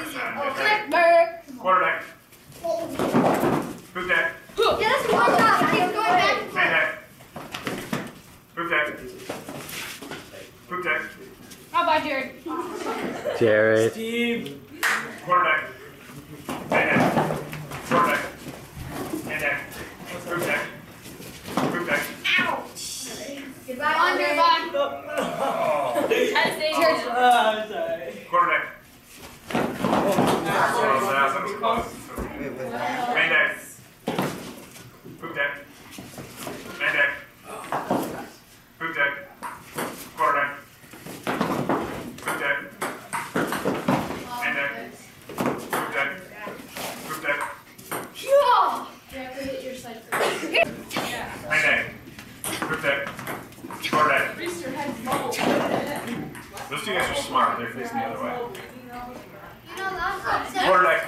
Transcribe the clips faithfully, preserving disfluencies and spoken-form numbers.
Quarterback. Boot deck. Yeah, that's one job. Keep going back. Main deck. Boot deck. Boot deck. How about Jared? Jared. Steve. Quarterback. Main deck. Quarterback. Main deck. Boot deck. Boot deck. Ouch. Goodbye, Andre. Bye. Try to stay here. Oh, sorry. Quarterback. Oh, that was close. Main deck. Boot deck. Main deck. Boot deck. Quarterback. Boot deck. Main deck. Boot deck. Boot deck. Yeah. You have to hit your side first. Main deck. Boot deck. Quarterback. Those two guys are smart. They're facing the other way. You know that. Quarterback.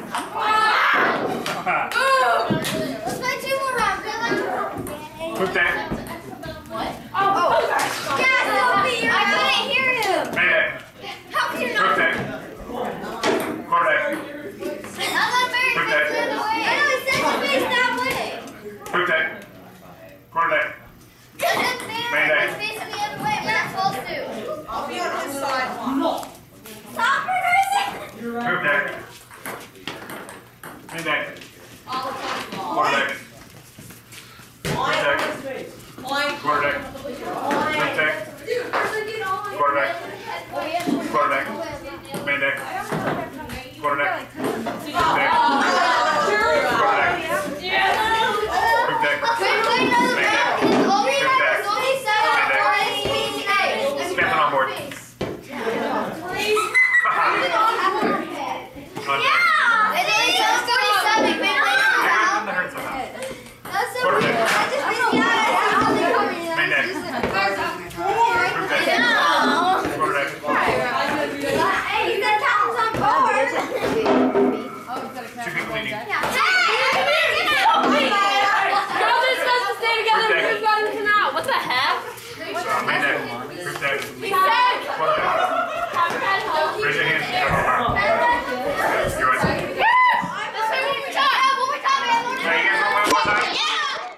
Let's play two more rounds. Really? Boot deck. What? Oh, oh. Yeah, Sophie, I couldn't hear him. Main deck. How can you Boot not? deck. Quarterback. I'm not very Boot deck. good the way. I know he said to face that way. Boot deck. Quarterback. Main deck. Facing the other way. We're not supposed to. I'll be on his side. No. Stop reversing. Boot deck. Main deck. All the ball. Quarterback. Line deck. on his face. Line. Quarterback. Boot deck. Dude, Quarterback. Quarterback. Main deck. Quarterback. Boot deck. Quarterback. Boot deck. Wait, play another Main deck. round. It's only Boot deck. it's only seven Main deck. or eight. Stepping on board. Please. Yeah. It is. It's forty-seven. Wait, wait, That wait. hurts. That's so Quarterback. weird. I just missed the eye. Main deck. Boot deck. Yeah. Quarterback. Hey, you said that was on board. Two people leading. Yeah. Hey, get out. Girls are supposed to stay together. Who's got to come out? What the heck? Main deck. Boot deck. We said. Quarterback.